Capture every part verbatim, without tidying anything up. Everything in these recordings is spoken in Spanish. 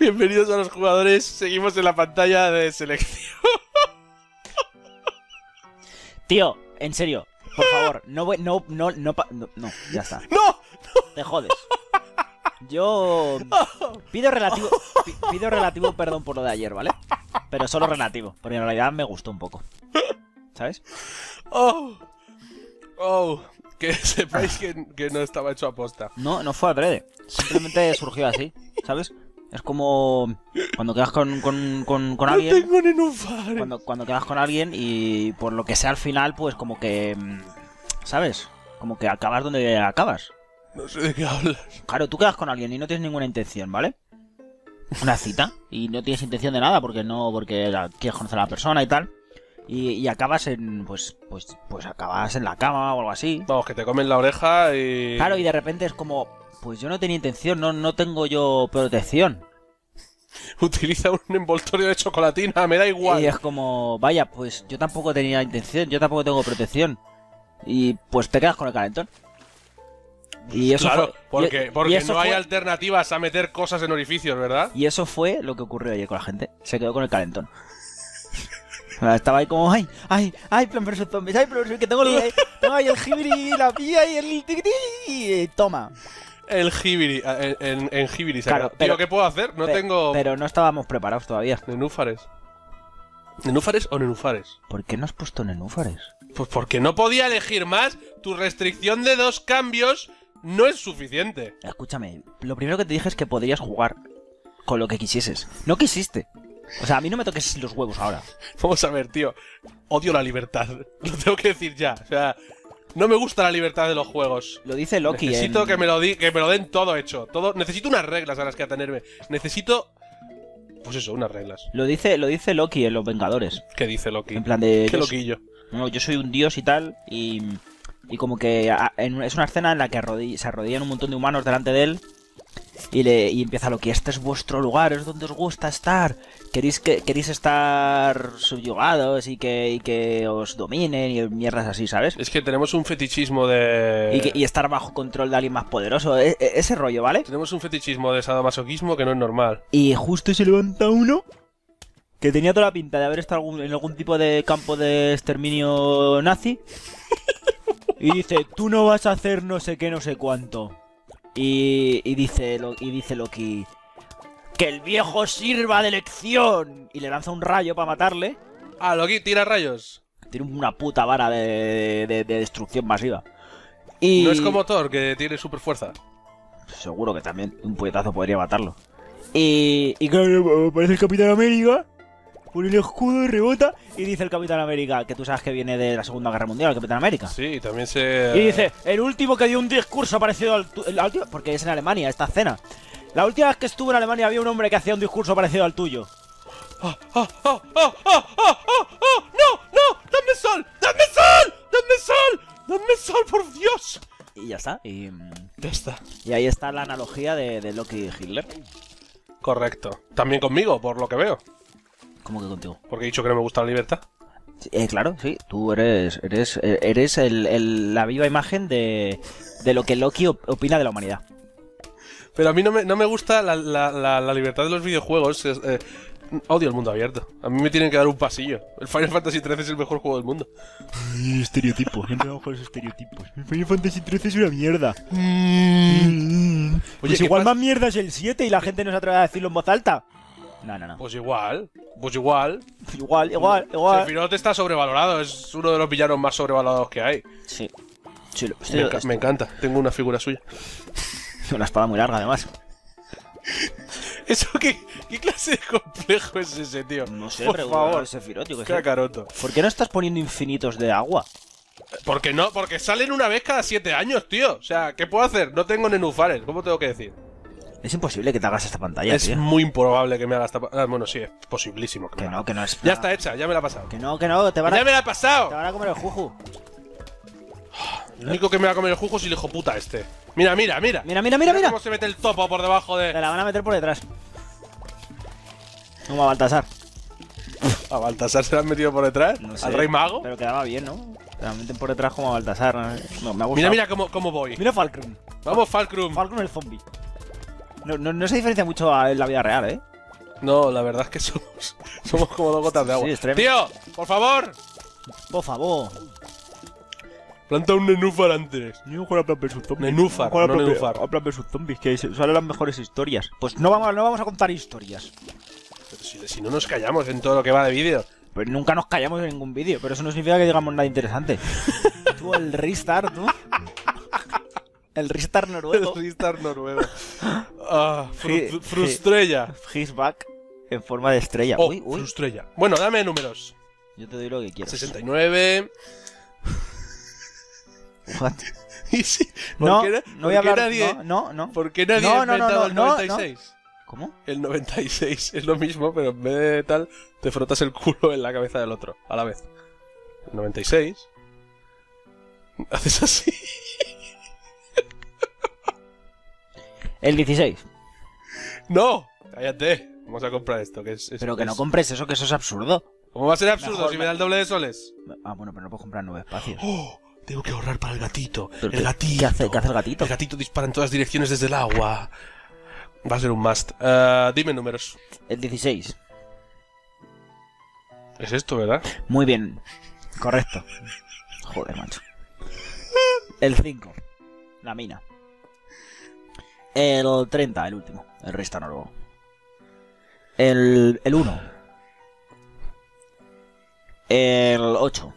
Bienvenidos a los jugadores. Seguimos en la pantalla de selección. Tío, en serio, por favor, no voy, no, no, no, pa- no, no, ya está. ¡No! Te jodes. Yo pido relativo, pi- pido relativo perdón por lo de ayer, ¿vale? Pero solo relativo, porque en realidad me gustó un poco. ¿Sabes? ¡Oh! ¡Oh! Que sepáis que, que no estaba hecho a posta. No, no fue adrede. Simplemente surgió así, ¿sabes? Es como cuando quedas con, con, con, con alguien. No tengo nenúfares. Cuando, cuando quedas con alguien y por lo que sea al final, pues como que... ¿Sabes? Como que acabas donde acabas. No sé de qué hablas. Claro, tú quedas con alguien y no tienes ninguna intención, ¿vale? Una cita. Y no tienes intención de nada porque no... Porque quieres conocer a la persona y tal. Y, y acabas en... Pues, pues, pues acabas en la cama o algo así. Vamos, que te comen la oreja y... Claro, y de repente es como... Pues yo no tenía intención, no, no tengo yo protección. Utiliza un envoltorio de chocolatina, me da igual. Y es como... Vaya, pues yo tampoco tenía intención, yo tampoco tengo protección. Y pues te quedas con el calentón. Y eso claro, fue, porque, y, porque y eso no hay fue, alternativas a meter cosas en orificios, ¿verdad? Y eso fue lo que ocurrió ayer con la gente. Se quedó con el calentón. Estaba ahí como, ay, ay, ay, plan versus zombies, ay, plan versus que tengo, el, tengo ahí el jibiri, la pía y el tiquití, y toma. El jibiri, en, en, en jibiri, Claro, tío, pero- ¿qué puedo hacer? No Pe- tengo Pero no estábamos preparados todavía. nenúfares. ¿Nenúfares o nenúfares? ¿Por qué no has puesto nenúfares? Pues porque no podía elegir más. Tu restricción de dos cambios no es suficiente. Escúchame, lo primero que te dije es que podrías jugar con lo que quisieses. No quisiste. O sea, a mí no me toques los huevos ahora. Vamos a ver, tío. Odio la libertad. Lo tengo que decir ya. O sea, no me gusta la libertad de los juegos. Lo dice Loki. Necesito en... que me lo di que me lo den todo hecho. Todo. Necesito unas reglas a las que atenerme. Necesito. Pues eso, unas reglas. Lo dice, lo dice Loki en Los Vengadores. ¿Qué dice Loki? En plan de... Qué yo- loquillo. No, yo soy un dios y tal, y, y como que a- en- es una escena en la que arrodi- se arrodillan un montón de humanos delante de él y, le, y empieza Loki, este es vuestro lugar, es donde os gusta estar, queréis que queréis estar subyugados y que, y que os dominen y mierdas así, ¿sabes? Es que tenemos un fetichismo de. Y, que- y estar bajo control de alguien más poderoso, e- e- ese rollo, ¿vale? Tenemos un fetichismo de sadomasoquismo que no es normal. Y justo se levanta uno que tenía toda la pinta de haber estado algún- en algún tipo de campo de exterminio nazi. Y dice, tú no vas a hacer no sé qué, no sé cuánto. Y, y, dice, Lo- y dice Loki, que el viejo sirva de lección. Y le lanza un rayo para matarle. Ah, Loki tira rayos. Tiene una puta vara de, de- de destrucción masiva. Y No es como Thor, que tiene super fuerza. seguro que también un puñetazo podría matarlo. Y, y claro, aparece el Capitán América, pone el escudo y rebota. Y dice el Capitán América, que tú sabes que viene de la Segunda Guerra Mundial, el Capitán América. Sí, y también se. Y dice, el último que dio un discurso parecido al tuyo. La última, porque es en Alemania, esta escena. La última vez que estuve en Alemania había un hombre que hacía un discurso parecido al tuyo. ¡Ah, ah, ah, ah, ah, ah, ah, ah! ¡No, no! ¡Dame sol! ¡Dame sol! ¡Dame sol! ¡Dame sol, por Dios! Y ya está. Y, mm, Ya está. y ahí está la analogía de, de Loki y Hitler. Correcto. También conmigo, por lo que veo. ¿Cómo que contigo? Porque he dicho que no me gusta la libertad. Sí, eh, claro, sí. Tú eres eres eh, eres el, el- la viva imagen de, de lo que Loki op- opina de la humanidad. Pero a mí no me, no me gusta la, la, la, la libertad de los videojuegos. Es, eh, odio el mundo abierto. A mí me tienen que dar un pasillo. El Final Fantasy trece es el mejor juego del mundo. Estereotipo, siempre vamos con los estereotipos. Final Fantasy trece es una mierda. Oye, Pues ¿qué igual pasa? más mierda es el siete y la gente no se atreve a decirlo en voz alta. No, no, no. Pues igual. Pues igual. Igual, igual, igual. Sephiroth está sobrevalorado. Es uno de los villanos más sobrevalorados que hay. Sí. Sí, lo- Me, sí, enca- esto- me encanta. Tengo una figura suya. una espada muy larga, además. ¿Eso qué, qué clase de complejo es ese, tío? No sé, por pero favor. ese Sephiroth, yo qué Qué sé. caroto. ¿Por qué no estás poniendo infinitos de agua? ¿Por qué no? Porque salen una vez cada siete años, tío. O sea, ¿qué puedo hacer? No tengo nenúfares. ¿Cómo tengo que decir? Es imposible que te hagas esta pantalla, es tío. muy improbable que me haga esta... pa- Ah, bueno, sí, es posibilísimo. Que, Que me la no, haga. que no es... Ya está hecha, ya me la he pasado. Que no, que no, te van a... ¡Ya me la he Te pasado! van a comer el juju. Lo único que me va a comer el jugo es el hijo puta este. Mira, mira, mira. Mira, mira, mira, mira. cómo se mete el topo por debajo Te de... la van a meter por detrás. Como a Baltasar. ¿A Baltasar se la han metido por detrás? No sé, ¿Al rey mago? Pero quedaba bien, ¿no? Te la meten por detrás como a Baltasar. No, me ha gustado. Mira, mira cómo, cómo voy. Mira Falcrum. Vamos, Falkrum. Falcrum el zombie. No, no, no se diferencia mucho a- en la vida real, ¿eh? No, la verdad es que somos, somos como dos gotas de agua. Sí, es tremendo. ¡Tío! ¡Por favor! Por favor. Planta un nenúfar antes. Yo juego a Plan versus Zombies. Nenúfar, Juego a no Plan- nenúfar. a Plan versus Zombies, que salen las mejores historias. Pues no vamos, no vamos a contar historias. Pero si, si no nos callamos en todo lo que va de vídeo. Pues nunca nos callamos en ningún vídeo, pero eso no significa que digamos nada interesante. Tú, el restart, tú. El restart noruego. El Ristar noruego. Ah, fru Sí, fru- frustrella. His back en forma de estrella. Oh, uy, uy. frustrella. Bueno, dame números. Yo te doy lo que quieras. sesenta y nueve. What? ¿Y sí? ¿Por No, qué, na- no por voy a qué hablar. nadie, No, no, no. ¿Por qué nadie No, ha no, no, inventado no, el no, noventa y seis? ¿Cómo? El noventa y seis es lo mismo, pero en vez de tal, te frotas el culo en la cabeza del otro, a la vez. El noventa y seis. Haces así. El dieciséis. ¡No! Cállate. Vamos a comprar esto, que es... es- Pero que no es- compres eso, que eso es absurdo. ¿Cómo va a ser absurdo Mejor si me- me da el doble de soles? Ah, bueno, pero no puedo comprar nueve espacios. ¡Oh! Tengo que ahorrar para el gatito. ¿Pero El qué- gatito. qué hace- qué hace el gatito? El gatito dispara en todas direcciones desde el agua. Va a ser un must. Eh, dime números. El dieciséis. Es esto, ¿verdad? Muy bien. Correcto. Joder, macho. El cinco. La mina. El treinta, el último. El resta noruego. El, el uno. El ocho.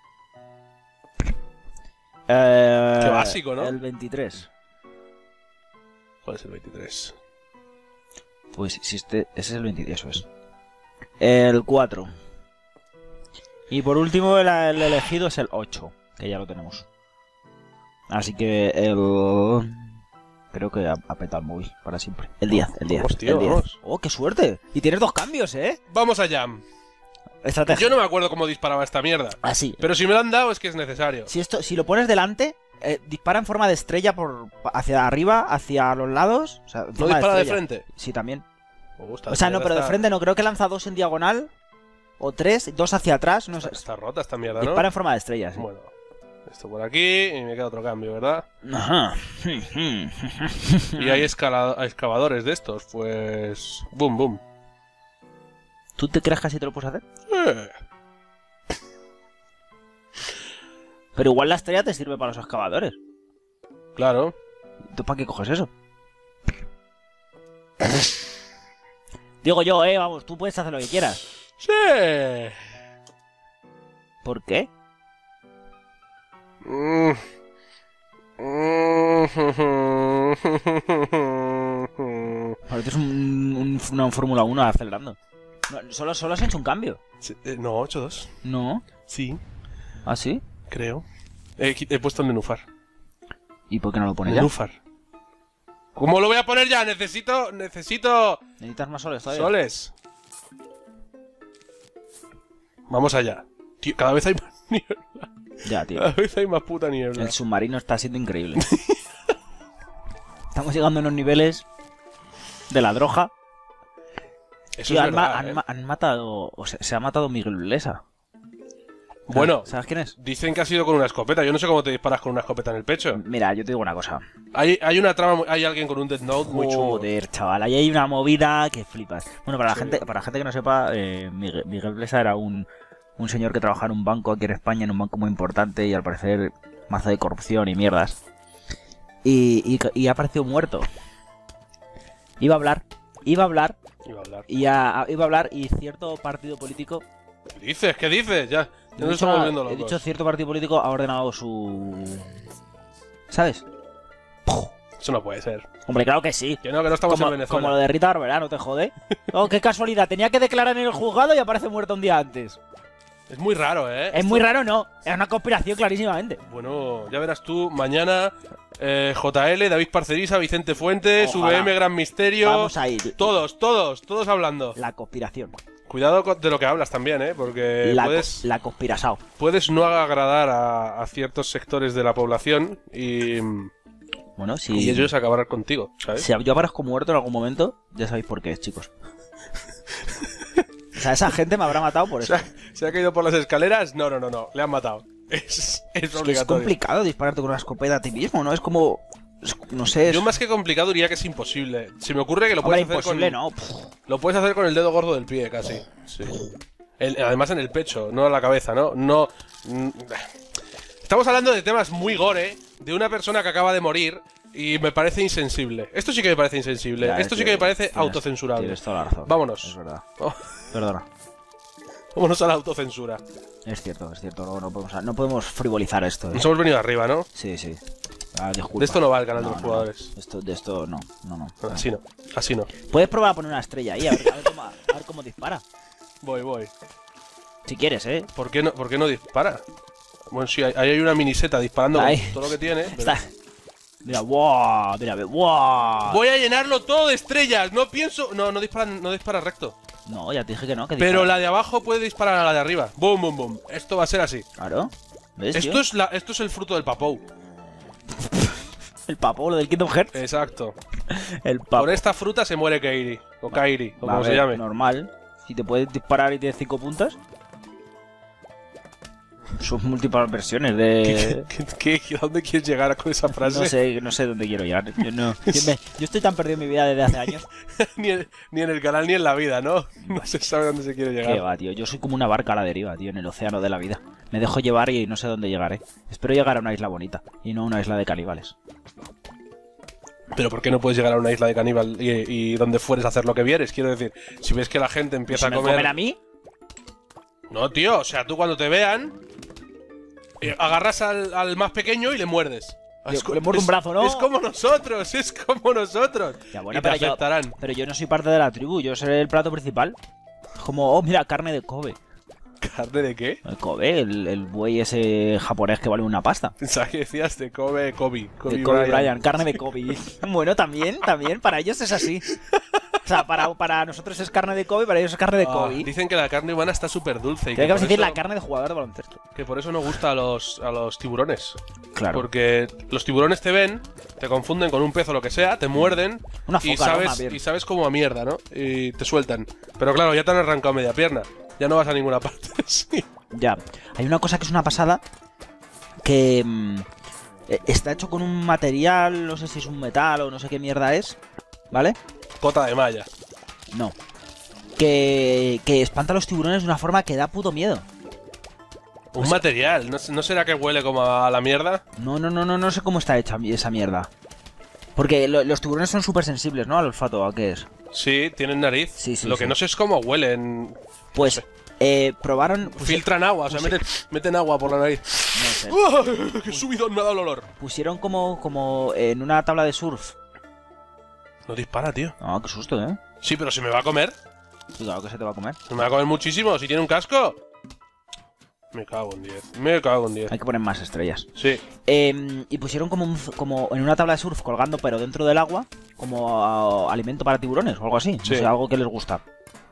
Eh, Qué básico, ¿no? El veintitrés. ¿Cuál es el veintitrés? Pues si este, ese es el veintitrés, eso es. El cuatro. Y por último el, el elegido es el ocho, que ya lo tenemos. Así que el... Creo que ha, ha petado el móvil para siempre. El diez, el diez. Vamos, tío, el diez. vamos. Oh, qué suerte. Y tienes dos cambios, ¿eh? Vamos allá. Estrategia. Yo no me acuerdo cómo disparaba esta mierda. Así. Pero si me lo han dado es que es necesario. Si esto, si lo pones delante, eh, dispara en forma de estrella por hacia arriba, hacia los lados. O sea, en ¿No forma dispara de estrella. frente? Sí, también. Me gusta. O sea, no, esta pero de mierda frente no. Creo que lanza dos en diagonal. O tres, dos hacia atrás. No sé. Está, está rota esta mierda, ¿no? Dispara en forma de estrella, sí. Bueno, esto por aquí y me queda otro cambio, ¿verdad? Ajá. Y hay escala- excavadores de estos, pues... Boom, boom. ¿Tú te crees que así te lo puedes hacer? Eh, Pero igual la estrella te sirve para los excavadores. claro. ¿Tú para qué coges eso? Digo yo, eh, vamos, tú puedes hacer lo que quieras. Sí. ¿Por qué? Mm. Porque es un, un- una Fórmula uno acelerando. No, solo, solo has hecho un cambio. Sí, eh, no, ocho dos. No. Sí, ¿Ah, sí? creo. He, qui- he puesto el nenúfar. ¿Y por qué no lo pones ya? Nenúfar. ¿Cómo lo voy a poner ya? Necesito... Necesito... Necesitas más soles todavía. Soles. Vamos allá. Tío, cada vez hay más niebla. Ya, tío. Cada vez hay más puta niebla. El submarino está siendo increíble. Estamos llegando a unos niveles de la droga. Eso Tío, es han, ma- verdad, han ¿eh? ma- han matado... O sea, se ha matado Miguel Blesa. Bueno, ¿Sabes quién es? dicen que ha sido con una escopeta. Yo no sé cómo te disparas con una escopeta en el pecho. Mira, yo te digo una cosa. Hay, hay una trama, muy- hay alguien con un Death Note muy chungo. Joder, chaval, ahí hay una movida que flipas. Bueno, para la Sí. gente, para la gente que no sepa, eh, Miguel, Miguel Blesa era un, un señor que trabajaba en un banco aquí en España, en un banco muy importante y al parecer mazo de corrupción y mierdas. Y, y, y ha aparecido muerto. Iba a hablar, iba a hablar, Iba a hablar. y a- a- iba a hablar y cierto partido político... ¿Qué dices? ¿Qué dices? Ya, ya He nos dicho, estamos volviendo he locos. dicho cierto partido político ha ordenado su... ¿Sabes? Eso no puede ser. Hombre, claro que sí. Que no, que no estamos Como, en Venezuela. como lo de Rita Barberá, no te jode. Oh, qué casualidad, tenía que declarar en el juzgado y aparece muerto un día antes. Es muy raro, ¿eh? Es Esto- muy raro, no. Es una conspiración clarísimamente. Bueno, ya verás tú, mañana eh, J L, David Parcerisa, Vicente Fuentes, Ojalá. V M, Gran Misterio... Vamos a ir. Todos, todos, todos hablando. La conspiración. Cuidado con- de lo que hablas también, ¿eh? Porque La, co- puedes, la conspirasao. puedes no agradar a, a ciertos sectores de la población y, Bueno, si, y ellos acabarán contigo, ¿sabes? si yo aparezco muerto en algún momento, ya sabéis por qué es, chicos. O sea, esa gente me habrá matado por O eso. sea, ¿se ha caído por las escaleras? No, no, no, no. Le han matado. Es, es Es que es obligatorio. complicado dispararte con una escopeta a ti mismo, ¿no? Es como... No sé. Es... Yo más que complicado diría que es imposible. Se me ocurre que lo Hombre, puedes hacer imposible, con... no. Lo puedes hacer con el dedo gordo del pie, casi. Sí. El- además en el pecho, no en la cabeza, ¿no? No... Estamos hablando de temas muy gore, de una persona que acaba de morir, y me parece insensible. Esto sí que me parece insensible. Ya, Esto sí tío, que me parece tienes- autocensurable. Tienes toda la razón. Vámonos. Es verdad. Oh, Perdona. vámonos a la autocensura. Es cierto, es cierto. No, no, podemos, no podemos frivolizar esto. ¿eh? Nos hemos venido arriba, ¿no? Sí, sí. Ah, disculpa. De esto no va el canal No, de los no, jugadores. no. Esto, de esto no, no, no. Así no, así no. Puedes probar a poner una estrella ahí, a ver, a ver cómo, a ver cómo dispara. Voy, voy. Si quieres, ¿eh? ¿Por qué no, por qué no dispara? Bueno, sí, ahí hay una miniseta disparando Ahí. con todo lo que tiene. pero- Está... Mira, wow, mira, wow. Voy a llenarlo todo de estrellas. No pienso. No, no dispara, no dispara recto. No, ya te dije que no. Que Pero dispara. la de abajo puede disparar a la de arriba. Boom, boom, boom. Esto va a ser así. Claro. ¿Ves, tío? Esto es, la, esto es el fruto del papou. El papo, lo del Kingdom Hearts. Exacto. El papo. Por esta fruta se muere Kairi. O Kairi, o Va, a como se ver, llame. normal. Si te puedes disparar y tienes cinco puntas. Son múltiples versiones de... ¿Qué, qué, ¿Dónde quieres llegar con esa frase? No sé, no sé dónde quiero llegar. Yo, no, yo, me- yo estoy tan perdido en mi vida desde hace años. ni, en, ni en el canal ni en la vida, ¿no? No se sabe dónde se quiere llegar. Que va, tío. Yo soy como una barca a la deriva, tío, en el océano de la vida. Me dejo llevar y no sé dónde llegaré. Espero llegar a una isla bonita y no a una isla de caníbales. Pero ¿por qué no puedes llegar a una isla de caníbal y, y donde fueres a hacer lo que vieres? Quiero decir, si ves que la gente empieza ¿Si me a comer... comen a mí? No, tío, o sea, tú cuando te vean, eh, agarras al, al más pequeño y le muerdes. Le- Es co- le muerdo un es- brazo, ¿no? Es como nosotros, es como nosotros. Ya, bueno, y te pero yo, afectarán. pero yo no soy parte de la tribu, yo seré el plato principal. Como, oh, mira, carne de Kobe. ¿Carne de qué? El Kobe, el, el buey ese japonés que vale una pasta. Pensaba que decías de Kobe, Kobe. Kobe, De Kobe Bryant. Bryant, carne de Kobe. Bueno, también, también, para ellos es así. O sea, para, para nosotros es carne de Kobe, para ellos es carne de Ah, Kobe. dicen que la carne humana está súper dulce. Y Tiene que por decir eso- la carne de jugador de baloncesto. Que por eso no gusta a los, a los tiburones. Claro. Porque los tiburones te ven, te confunden con un pez o lo que sea, te muerden Una y, foca, ¿no? Más sabes, bien. y sabes como a mierda, ¿no? Y te sueltan. Pero claro, ya te han arrancado media pierna. Ya no vas a ninguna parte. Sí. Ya. Hay una cosa que es una pasada que mm, eh, está hecho con un material, no sé si es un metal o no sé qué mierda es, ¿vale? Cota de malla. No. Que, que espanta a los tiburones de una forma que da puto miedo. Un Pues- material. ¿No, ¿No será que huele como a la mierda? No, no, no, no, no sé cómo está hecha esa mierda. Porque lo- los tiburones son súper sensibles, ¿no? Al olfato, ¿a qué es? Sí, tienen nariz. Sí, sí, Lo que sí. no sé es cómo huelen. Pues, eh, probaron... pus- Filtran agua, o sea, puse- meten, meten agua por la nariz. no sé. ¡Uah! ¡Qué subidón me ha dado el olor! Pusieron como, como en una tabla de surf. No dispara, tío. Ah, qué susto, ¿eh? Sí, pero si me va a comer. Sí, claro que se te va a comer. Se me va a comer muchísimo. Si tiene un casco. Me cago en diez. Me cago en diez. Hay que poner más estrellas. Sí. Eh, y pusieron como, un- como en una tabla de surf colgando, pero dentro del agua, como ah, alimento para tiburones o algo así. Sí. O sea, algo que les gusta.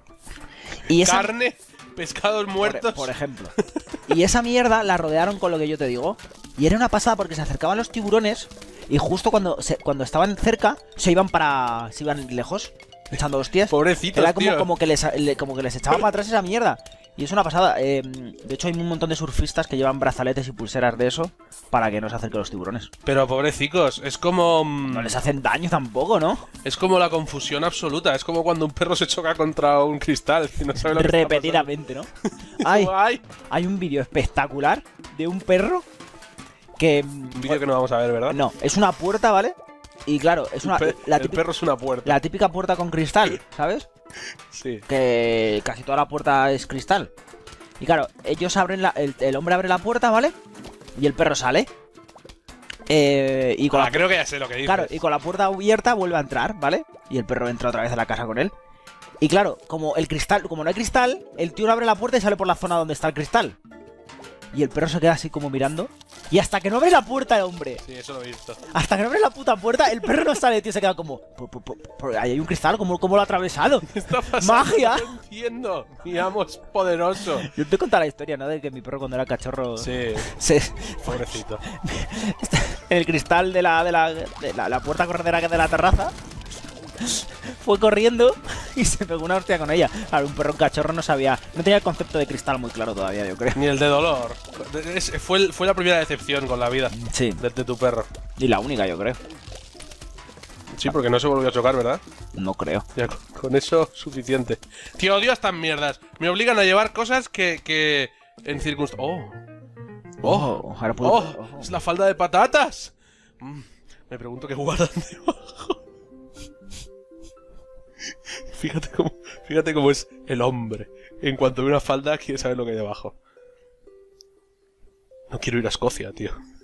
Y esa, Carne, pescados muertos. por, por ejemplo. Y esa mierda la rodearon con lo que yo te digo. Y era una pasada porque se acercaban los tiburones y justo cuando, se- cuando estaban cerca se iban para. Se iban lejos, echando hostias. Pobrecitos, Era como, tío. como, que les, le- como que les echaba para atrás esa mierda. Y es una pasada. eh, de hecho, hay un montón de surfistas que llevan brazaletes y pulseras de eso para que no se acerquen los tiburones. Pero pobrecicos, es como. mm, No les hacen daño tampoco, ¿no? Es como la confusión absoluta. Es como cuando un perro se choca contra un cristal y no sabe lo que está Repetidamente, ¿no? pasando. Hay, Ay, hay un vídeo espectacular de un perro que. un vídeo que no vamos a ver, ¿verdad? No, es una puerta, ¿vale? Y claro, es una. El, pe- La el típica, perro es una puerta. la típica puerta con cristal, ¿sabes? Sí. Que casi toda la puerta es cristal. Y claro, ellos abren la. El, el hombre abre la puerta, ¿vale? Y el perro sale. Eh, y con Ah, la, creo que ya sé lo que dices. claro, y con la puerta abierta vuelve a entrar, ¿vale? Y el perro entra otra vez a la casa con él. Y claro, como el cristal, como no hay cristal, el tío abre la puerta y sale por la zona donde está el cristal. Y el perro se queda así como mirando. Y hasta que no abre la puerta el hombre, Sí, eso lo he visto. hasta que no abre la puta puerta, el perro no sale, tío, se queda como. "Por- por- por- por- ahí hay un cristal, ¿cómo, cómo lo ha atravesado? ¿Qué está pasando? ¡Magia! No entiendo. Mi amo es poderoso. Yo te he contado la historia, ¿no? De que mi perro cuando era cachorro. Sí, Se, pobrecito. en el cristal de la, de la, de la, la puerta corredera que es de la terraza. Fue corriendo y se pegó una hostia con ella. Claro, un perro cachorro no sabía. No tenía el concepto de cristal muy claro todavía, yo creo. Ni el de dolor. Es- fue, fue la primera decepción con la vida Sí. de, de tu perro. Y la única, yo creo. Sí, porque no se volvió a chocar, ¿verdad? No creo. Ya, con, con eso suficiente. Tío, odio estas mierdas. Me obligan a llevar cosas que... que en circunstancias... ¡Oh! ¡Oh! ahora puedo... ¡Oh! oh. ¡Es la falda de patatas! Mm, me pregunto qué guardan debajo. Fíjate cómo, fíjate cómo es el hombre. En cuanto ve una falda, quiere saber lo que hay debajo. No quiero ir a Escocia, tío.